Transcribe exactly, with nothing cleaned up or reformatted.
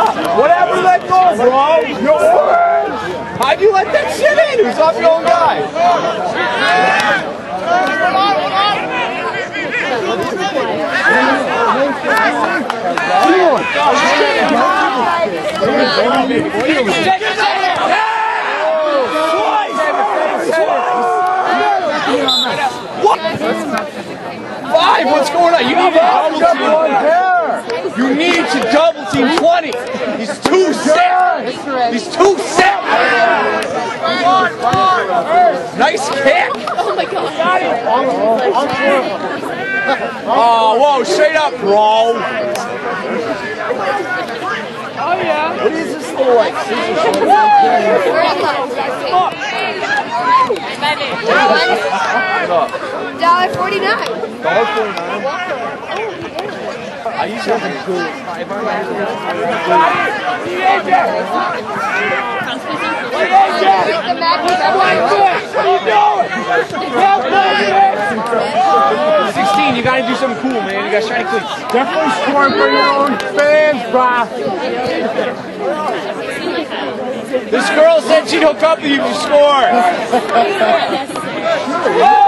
Whatever you let go, bro. You're orange. How'd you let that shit in? Who's off your own guy? What? Five, what's going on? You need to double team. You need to double team twenty. He's too set. He's too set. Nice kick. Oh my God. Oh, whoa, straight up, bro. Oh yeah. What is this little like scissors? Dollar forty-nine. Dollar forty-nine. I used to have a cool. sixteen, you gotta do something cool, man. You got shiny cleats. Definitely scoring for your own fans, brah. This girl said she'd hook up with you if you score.